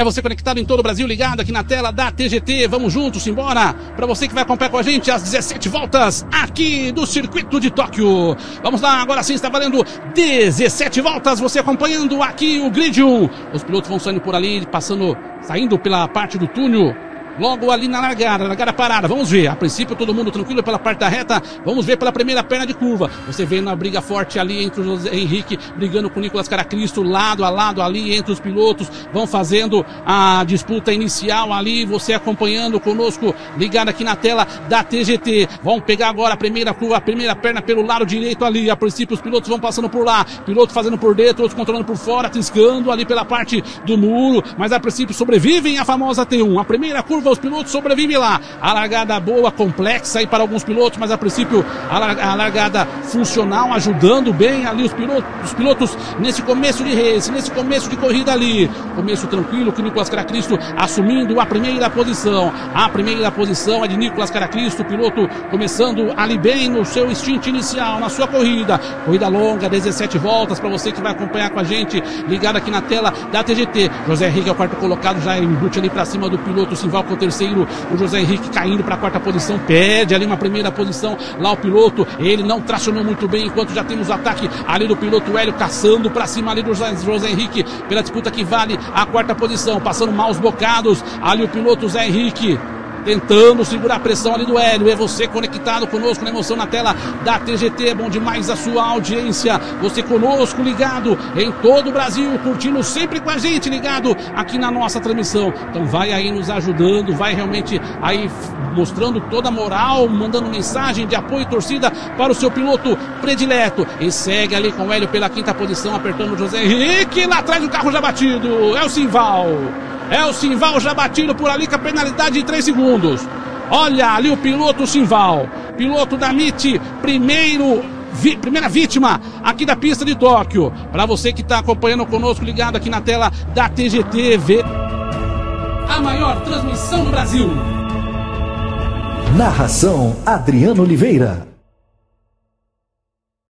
É você conectado em todo o Brasil, ligado aqui na tela da TGT. Vamos juntos, embora. Para você que vai acompanhar com a gente as 17 voltas aqui do circuito de Tóquio. Vamos lá, agora sim está valendo 17 voltas. Você acompanhando aqui o grid 1. Os pilotos vão saindo por ali, saindo pela parte do túnel. Logo ali na largada parada, vamos ver, a princípio todo mundo tranquilo pela parte da reta, vamos ver pela primeira perna de curva, você vê na briga forte ali entre o José Henrique, brigando com o Nicolas Caracristo, lado a lado ali entre os pilotos, vão fazendo a disputa inicial ali, você acompanhando conosco, ligado aqui na tela da TGT, vão pegar agora a primeira curva, a primeira perna pelo lado direito ali, a princípio os pilotos vão passando por lá, piloto fazendo por dentro, outros controlando por fora, triscando ali pela parte do muro, mas a princípio sobrevivem a famosa T1, a primeira curva os pilotos sobrevivem lá, a largada boa, complexa aí para alguns pilotos, mas a princípio a largada funcional, ajudando bem ali os pilotos nesse começo de race, nesse começo de corrida ali, começo tranquilo, que o Nicolas Caracristo assumindo a primeira posição é de Nicolas Caracristo, piloto começando ali bem no seu instinto inicial, na sua corrida longa, 17 voltas, para você que vai acompanhar com a gente, ligado aqui na tela da TGT, José Henrique é o quarto colocado, já embute ali para cima do piloto Simval, com o terceiro, o José Henrique caindo para a quarta posição, perde ali uma primeira posição, lá o piloto, ele não tracionou muito bem, enquanto já temos o ataque ali do piloto Hélio, caçando para cima ali do José Henrique, pela disputa que vale a quarta posição, passando maus bocados, ali o piloto Zé Henrique, tentando segurar a pressão ali do Hélio. É você conectado conosco na emoção na tela da TGT. É bom demais a sua audiência. Você conosco, ligado em todo o Brasil, curtindo sempre com a gente, ligado aqui na nossa transmissão. Então vai aí nos ajudando, vai realmente aí mostrando toda a moral, mandando mensagem de apoio e torcida para o seu piloto predileto. E segue ali com o Hélio pela quinta posição, apertando o José Henrique. Lá atrás o carro já batido. É o Simval. É o Simval já batido por ali com a penalidade de 3 segundos. Olha ali o piloto Simval, piloto da MIT, primeira vítima aqui da pista de Tóquio. Para você que está acompanhando conosco, ligado aqui na tela da TGT, a maior transmissão do Brasil. Narração Adriano Oliveira.